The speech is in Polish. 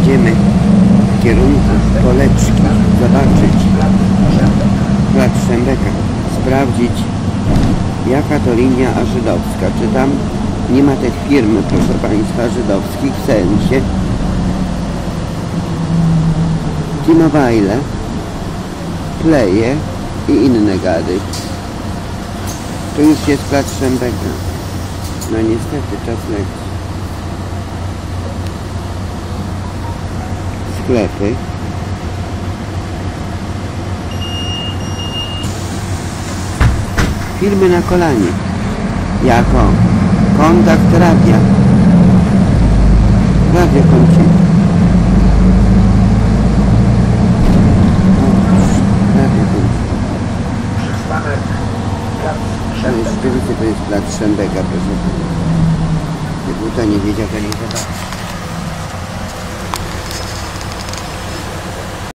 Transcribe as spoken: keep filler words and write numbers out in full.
Idziemy w kierunku Koleczki, zobaczyć plac Szembeka, sprawdzić, jaka to linia żydowska, czy tam nie ma tych firm, proszę Państwa, żydowskich, w sensie T-Mobile, Playe i inne gady. Tu już jest plac Szembeka. No niestety, czas leci. Sklepy. Filmy na kolanie. Jako kontakt radia. Radio Koncita. Radio Koncita. To jest, to jest plac Szembeka, proszę. Gdyby to nie wiedział, to nie zobaczy.